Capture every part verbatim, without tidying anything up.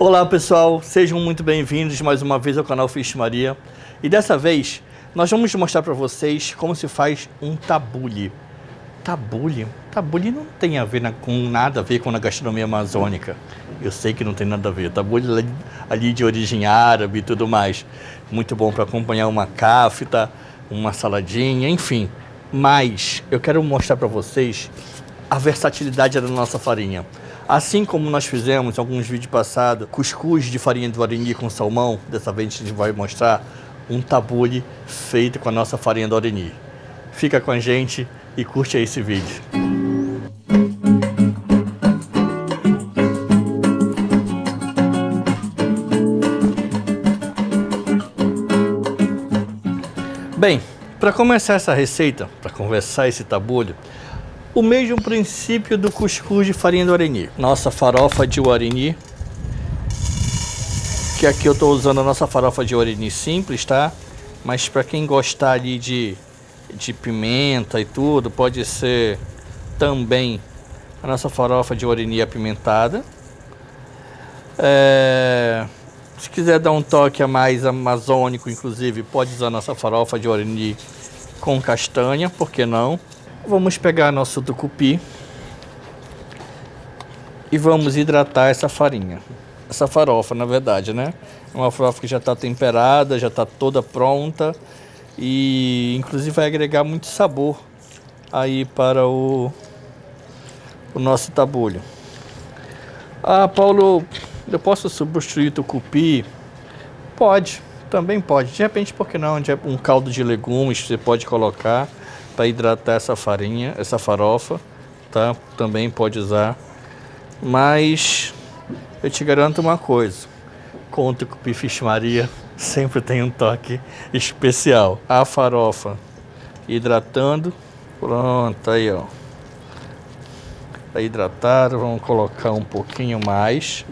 Olá pessoal, sejam muito bem-vindos mais uma vez ao canal Fish Maria. E dessa vez nós vamos mostrar para vocês como se faz um tabule. Tabule? Tabule não tem a ver na, com nada a ver com a gastronomia amazônica. Eu sei que não tem nada a ver. Tabule ali, ali de origem árabe e tudo mais. Muito bom para acompanhar uma kafta, uma saladinha, enfim. Mas eu quero mostrar para vocês a versatilidade da nossa farinha. Assim como nós fizemos em alguns vídeos passados, cuscuz de farinha do Oreni com salmão, dessa vez a gente vai mostrar um tabule feito com a nossa farinha do Oreni. Fica com a gente e curte aí esse vídeo. Bem, para começar essa receita, para conversar esse tabule, o mesmo princípio do cuscuz de farinha do Oreni. Nossa farofa de Oreni, que aqui eu estou usando a nossa farofa de Oreni simples, tá? Mas para quem gostar ali de, de pimenta e tudo, pode ser também a nossa farofa de Oreni apimentada. É... Se quiser dar um toque a mais amazônico, inclusive, pode usar a nossa farofa de Oreni com castanha, por que não? Vamos pegar nosso tucupi e vamos hidratar essa farinha, essa farofa, na verdade, né? É uma farofa que já está temperada, já está toda pronta e inclusive vai agregar muito sabor aí para o, o nosso tabule. Ah, Paulo, eu posso substituir o tucupi? Pode, também pode. De repente, por que não? Um caldo de legumes você pode colocar para hidratar essa farinha, essa farofa, tá? Também pode usar. Mas eu te garanto uma coisa, com o tucupi Fish Maria sempre tem um toque especial. A farofa hidratando, pronto, aí ó. Tá hidratado, vamos colocar um pouquinho mais.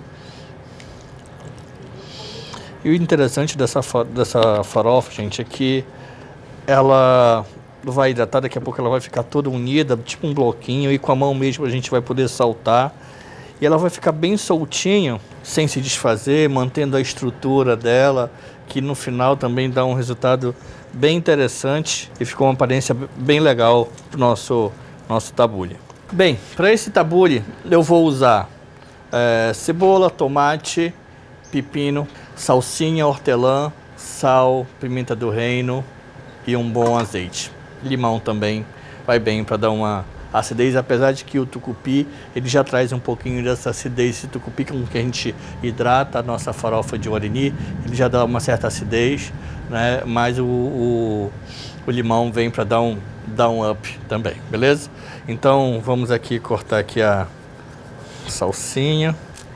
E o interessante dessa, dessa farofa, gente, é que ela vai hidratar, daqui a pouco ela vai ficar toda unida, tipo um bloquinho, e com a mão mesmo a gente vai poder saltar. E ela vai ficar bem soltinha, sem se desfazer, mantendo a estrutura dela, que no final também dá um resultado bem interessante e ficou uma aparência bem legal pro nosso, nosso tabule. Bem, para esse tabule eu vou usar é, cebola, tomate, pepino, salsinha, hortelã, sal, pimenta do reino e um bom azeite. Limão também vai bem para dar uma acidez, apesar de que o tucupi ele já traz um pouquinho dessa acidez. Esse tucupi com que a gente hidrata a nossa farofa de Oreni, ele já dá uma certa acidez, né? Mas o, o, o limão vem para dar um, dar um up também, beleza? Então vamos aqui cortar aqui a salsinha.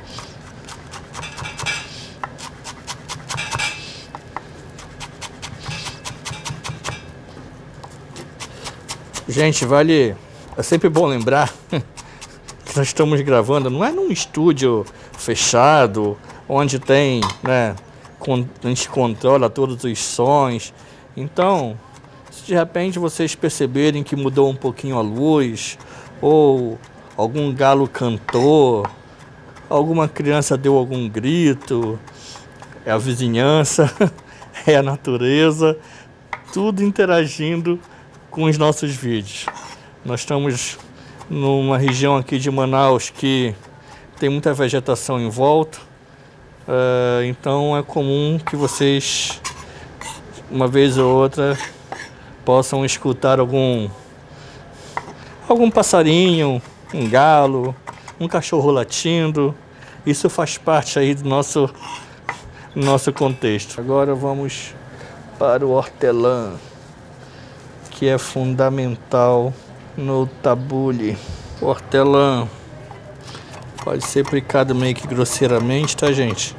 Gente, vale, é sempre bom lembrar que nós estamos gravando, não é num estúdio fechado, onde tem, né, a gente controla todos os sons. Então, se de repente vocês perceberem que mudou um pouquinho a luz, ou algum galo cantou, alguma criança deu algum grito, é a vizinhança, é a natureza, tudo interagindo com os nossos vídeos. Nós estamos numa região aqui de Manaus que tem muita vegetação em volta, uh, então é comum que vocês, uma vez ou outra, possam escutar algum algum passarinho, um galo, um cachorro latindo. Isso faz parte aí do nosso, nosso contexto. Agora vamos para o hortelã, que é fundamental no tabule. O hortelã pode ser picado meio que grosseiramente, tá, gente?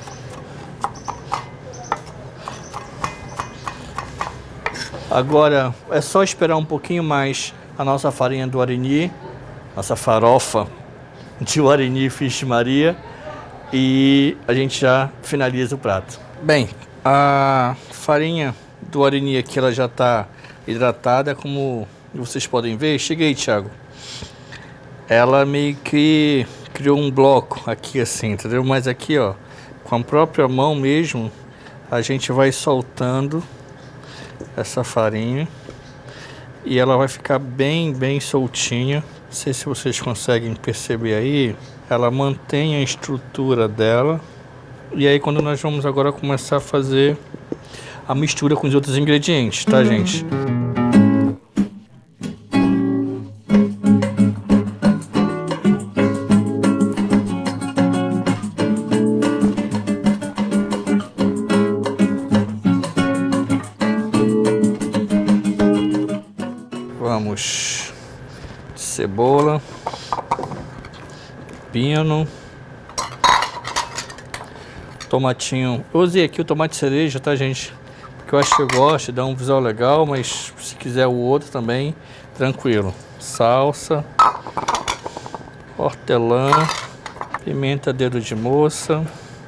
Agora é só esperar um pouquinho mais a nossa farinha do Oreni, nossa farofa de Oreni Fish Maria, e a gente já finaliza o prato. Bem, a farinha do Oreni aqui ela já está hidratada, como vocês podem ver. Chega aí, Thiago. Ela meio que criou um bloco aqui assim, entendeu? Mas aqui, ó, com a própria mão mesmo, a gente vai soltando essa farinha e ela vai ficar bem, bem soltinha. Não sei se vocês conseguem perceber aí, ela mantém a estrutura dela. E aí quando nós vamos agora começar a fazer a mistura com os outros ingredientes, tá, gente? Vamos de cebola, pepino, tomatinho. Eu usei aqui o tomate cereja, tá, gente? Porque eu acho que eu gosto, dá um visual legal, mas se quiser o outro também, tranquilo. Salsa, hortelã, pimenta dedo de moça.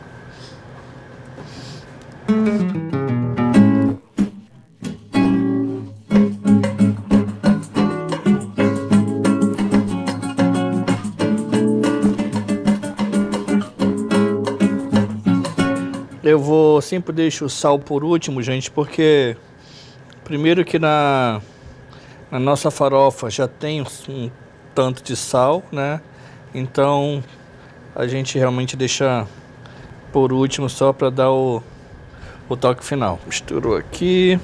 Eu vou sempre deixo o sal por último, gente, porque primeiro que na, na nossa farofa já tem um, um tanto de sal, né? Então a gente realmente deixa por último só para dar o, o toque final. Misturou aqui.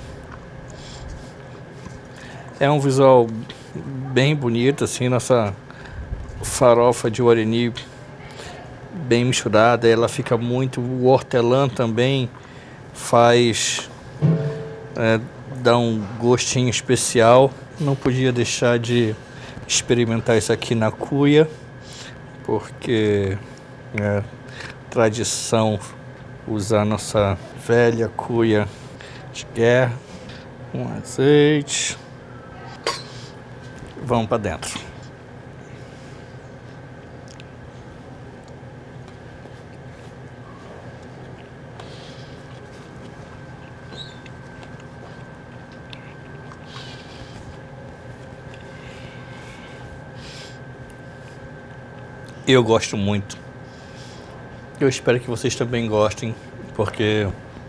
É um visual bem bonito, assim, nossa farofa de Guarani bem misturada, ela fica muito, o hortelã também faz, é, dá um gostinho especial. Não podia deixar de experimentar isso aqui na cuia, porque é tradição usar nossa velha cuia de guerra. Um azeite, vamos para dentro. Eu gosto muito. Eu espero que vocês também gostem, porque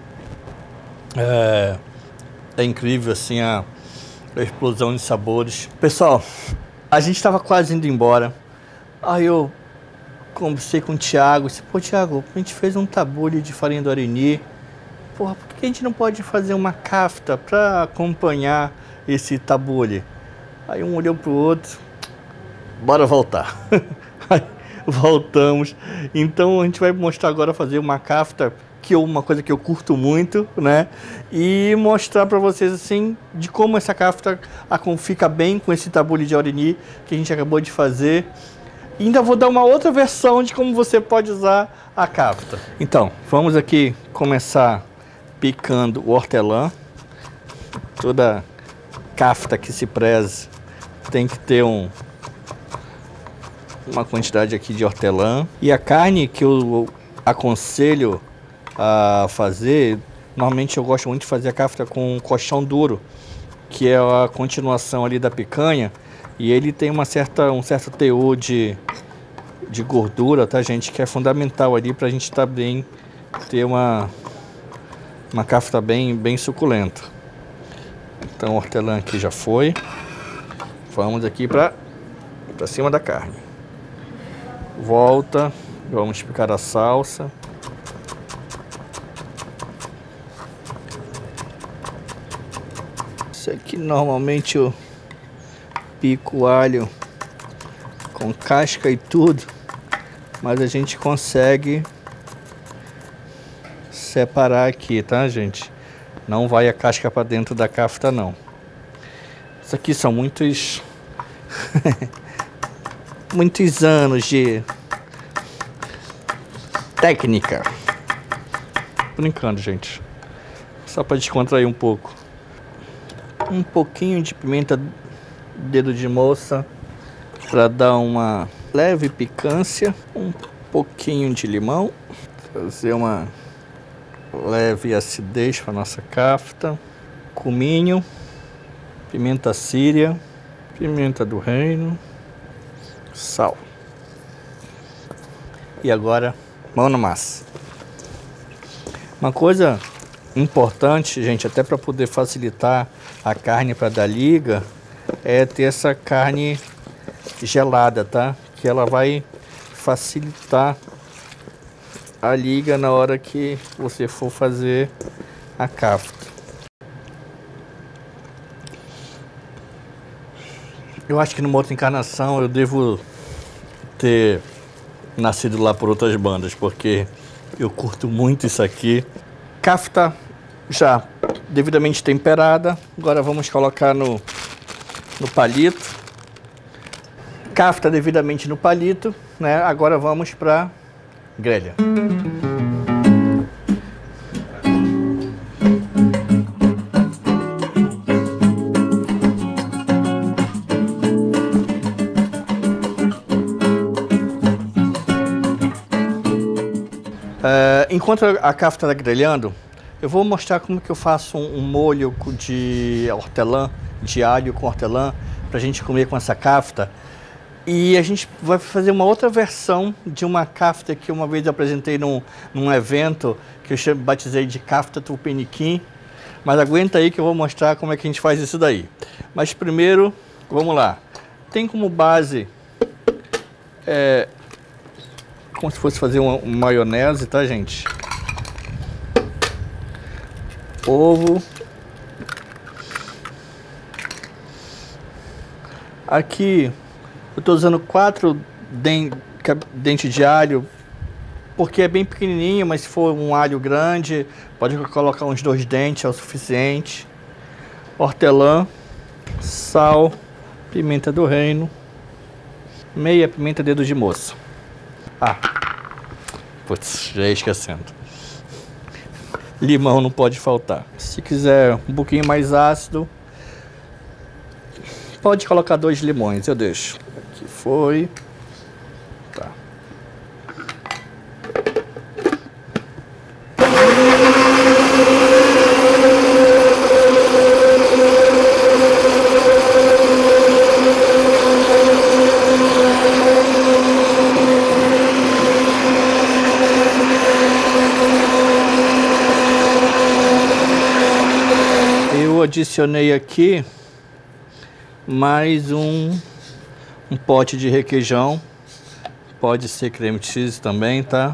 é, é incrível assim a, a explosão de sabores. Pessoal, a gente estava quase indo embora. Aí eu conversei com o Thiago, disse, pô Thiago, a gente fez um tabule de farinha do Guarani. Porra, por que a gente não pode fazer uma kafta para acompanhar esse tabule? Aí um olhou pro outro, bora voltar. Voltamos. Então a gente vai mostrar agora fazer uma kafta, que é uma coisa que eu curto muito, né? E mostrar para vocês assim de como essa kafta fica bem com esse tabule de Guarani que a gente acabou de fazer. E ainda vou dar uma outra versão de como você pode usar a kafta. Então, vamos aqui começar picando o hortelã. Toda kafta que se preze tem que ter um uma quantidade aqui de hortelã. E a carne que eu aconselho a fazer, normalmente eu gosto muito de fazer a kafta com colchão duro, que é a continuação ali da picanha, e ele tem uma certa, um certo teor de, de gordura, tá, gente, que é fundamental ali pra gente também ter uma uma kafta bem, bem suculenta. Então o hortelã aqui já foi. Vamos aqui para para cima da carne. Volta, vamos picar a salsa. Isso aqui normalmente eu pico o alho com casca e tudo, mas a gente consegue separar aqui, tá, gente? Não vai a casca para dentro da kafta, não. Isso aqui são muitos muitos anos de técnica. Brincando, gente. Só para descontrair um pouco. Um pouquinho de pimenta dedo de moça para dar uma leve picância. Um pouquinho de limão, trazer uma leve acidez para nossa kafta. Cominho, pimenta síria, pimenta do reino, sal. E agora, mão na massa. Uma coisa importante, gente, até para poder facilitar a carne para dar liga, é ter essa carne gelada, tá? Que ela vai facilitar a liga na hora que você for fazer a kafta. Eu acho que numa outra encarnação eu devo ter nascido lá por outras bandas, porque eu curto muito isso aqui. Kafta já devidamente temperada. Agora vamos colocar no, no palito. Kafta devidamente no palito, né? Agora vamos para grelha. Uh, enquanto a kafta está grelhando, eu vou mostrar como que eu faço um, um molho de hortelã, de alho com hortelã, para a gente comer com essa kafta. E a gente vai fazer uma outra versão de uma kafta que uma vez eu apresentei num, num evento que eu batizei de kafta tupiniquim. Mas aguenta aí que eu vou mostrar como é que a gente faz isso daí. Mas primeiro, vamos lá. Tem como base... É, como se fosse fazer uma, uma maionese, tá, gente? Ovo. Aqui eu tô usando quatro dentes de alho, porque é bem pequenininho, mas se for um alho grande, pode colocar uns dois dentes, é o suficiente. Hortelã, sal, pimenta do reino, meia pimenta dedo de moça. Ah, putz, já ia esquecendo. Limão não pode faltar. Se quiser um pouquinho mais ácido, pode colocar dois limões, eu deixo. Aqui foi. Tá. Eu adicionei aqui mais um, um pote de requeijão, pode ser creme cheese também, tá?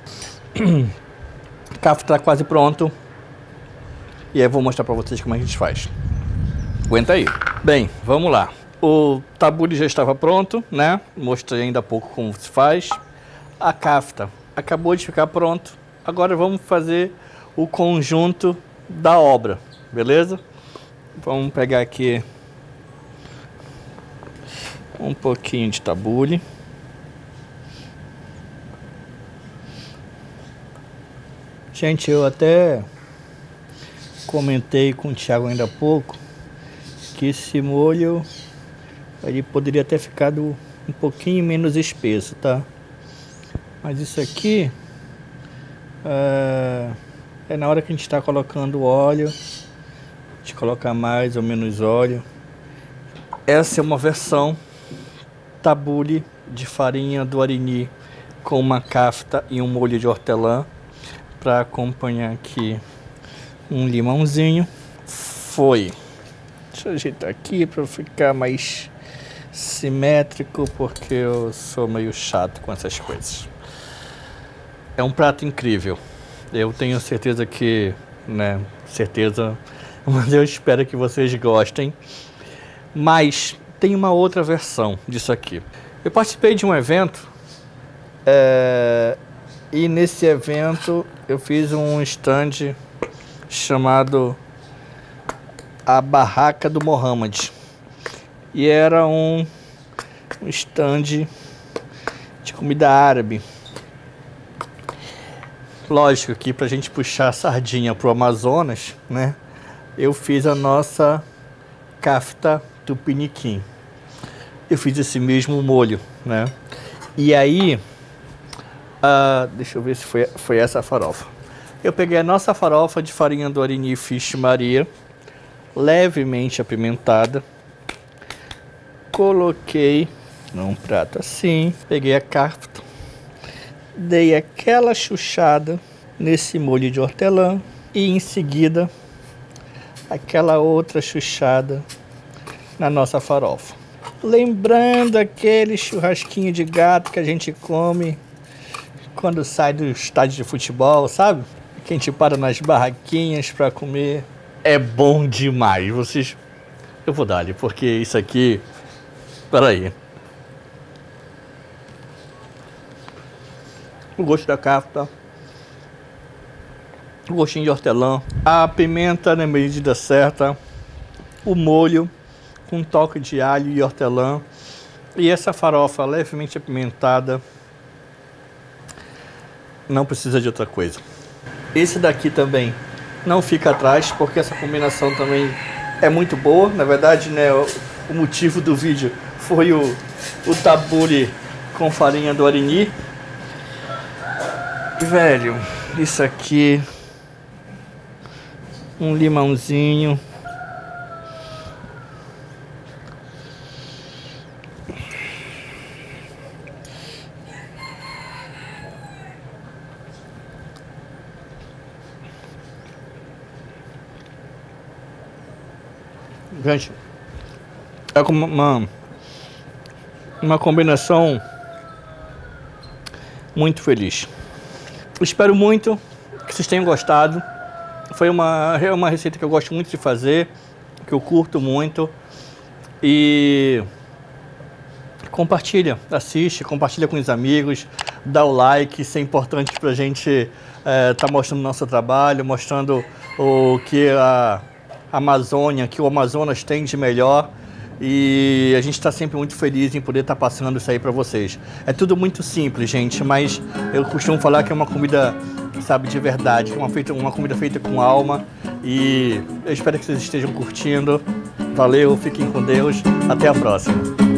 O kafta tá quase pronto e aí eu vou mostrar para vocês como a gente faz. Aguenta aí. Bem, vamos lá. O tabule já estava pronto, né? Mostrei ainda há pouco como se faz. A kafta acabou de ficar pronto. Agora vamos fazer o conjunto da obra, beleza? Vamos pegar aqui um pouquinho de tabule. Gente, eu até comentei com o Thiago ainda há pouco que esse molho ele poderia ter ficado um pouquinho menos espesso, tá? Mas isso aqui é, é na hora que a gente está colocando o óleo, a gente coloca mais ou menos óleo. Essa é uma versão tabule de farinha do Arini com uma kafta e um molho de hortelã, para acompanhar aqui um limãozinho. Foi. Deixa eu ajeitar aqui para ficar mais simétrico, porque eu sou meio chato com essas coisas. É um prato incrível. Eu tenho certeza que, né, certeza, mas eu espero que vocês gostem. Mas tem uma outra versão disso aqui. Eu participei de um evento é, e nesse evento eu fiz um stand chamado A Barraca do Mohammed. E era um, um stand de comida árabe. Lógico que pra gente puxar a sardinha pro Amazonas, né? Eu fiz a nossa kafta tupiniquim. Eu fiz esse mesmo molho, né? E aí, uh, deixa eu ver se foi, foi essa a farofa. Eu peguei a nossa farofa de farinha do Arini Fish Maria, levemente apimentada, coloquei num prato assim, peguei a kafta dei aquela chuchada nesse molho de hortelã e em seguida aquela outra chuchada na nossa farofa. Lembrando aquele churrasquinho de gato que a gente come quando sai do estádio de futebol, sabe? Que a gente para nas barraquinhas para comer. É bom demais. Vocês... Eu vou dar ali, porque isso aqui... Peraí. O gosto da carne, o gostinho de hortelã, a pimenta na medida certa, o molho com um toque de alho e hortelã e essa farofa levemente apimentada. Não precisa de outra coisa. Esse daqui também não fica atrás, porque essa combinação também é muito boa. Na verdade, né, o, o motivo do vídeo foi o, o tabule com farinha do Arini. Velho, isso aqui, um limãozinho, gente, é como uma, uma combinação muito feliz. Espero muito que vocês tenham gostado. Foi uma, é uma receita que eu gosto muito de fazer, que eu curto muito. E compartilha, assiste, compartilha com os amigos, dá o like, isso é importante pra gente estar é, tá mostrando o nosso trabalho, mostrando o que a Amazônia, que o Amazonas tem de melhor. E a gente está sempre muito feliz em poder estar tá passando isso aí para vocês. É tudo muito simples, gente, mas eu costumo falar que é uma comida, sabe, de verdade, uma, feita, uma comida feita com alma. E eu espero que vocês estejam curtindo. Valeu, fiquem com Deus, até a próxima.